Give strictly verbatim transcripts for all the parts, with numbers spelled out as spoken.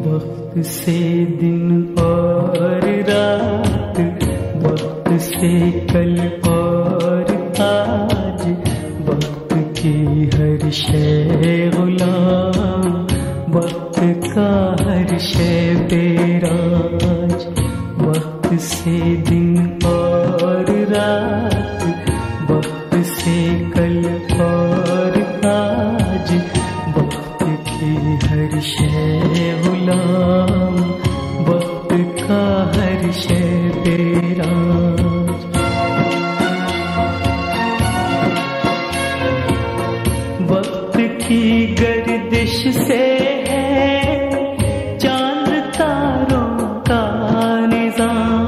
वक्त से दिन और रात, वक्त से कल और आज, वक्त की हर शय गुलाम, वक्त का हर शय बेराज। वक्त से दिन और रात, वक्त से कल और आज, वक्त की हर शय गुलाम, वक्त का हर शय बेराज। वक्त की गर्दिश से है चांद तारों का निजाम,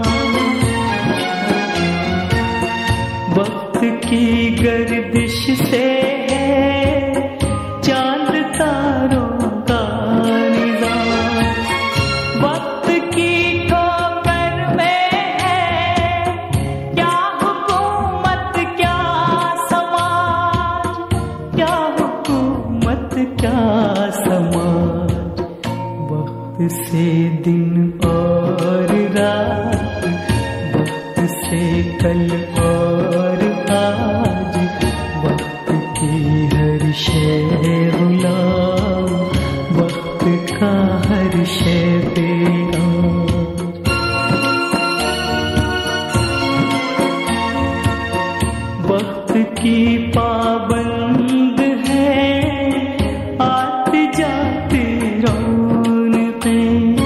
वक्त की गर्दिश से है चांद तारों का निजाम। वक्त की ठोकर में है क्या हुकूमत क्या समाज, क्या हुकूमत क्या समाज। वक्त से दिन और रात, वक्त से कल और आज, वक्त की हर शय गुलाम, वक्त का हर शय बेराज। वक्त की पाबंद है आती जाती रौनकें,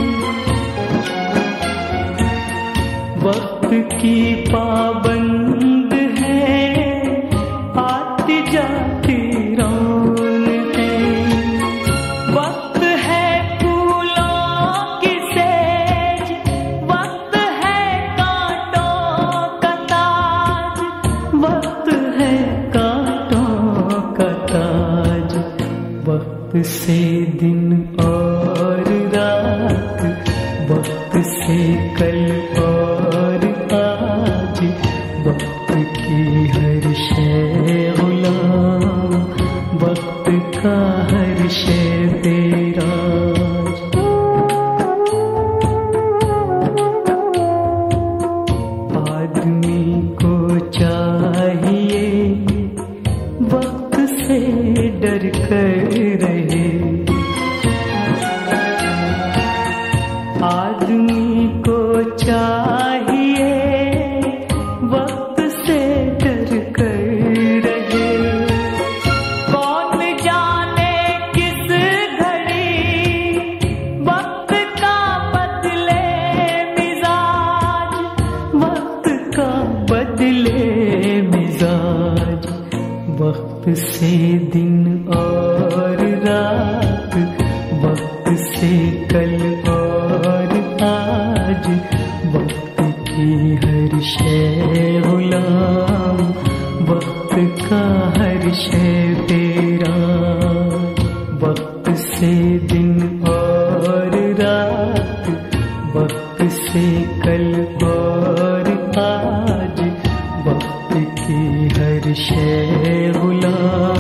वक्त की पाबंद है आती जाती रौनकें। वक्त है फूलों की सेज, वक्त है कांटों का ताज, वक्त है कांटों का ताज। वक्त से दिन और रात, वक्त से कल और आज, वक्त की हर शय गुलाम, वक्त का हर शय बेराज। आदमी को चाहिए वक्त से डर कर रहे, आदमी को चाहिए वक्त से डर कर रहे। कौन जाने किस घड़ी वक्त का बदले मिजाज, वक्त का बदले मिजाज। वक्त से दिन और रात, वक्त से कल और आज, वक्त की हर शय गुलाम, वक्त का हर शय बेराज। वक्त से दिन और रात, वक्त से कल और आज, वक्त की हर शय गुलाम,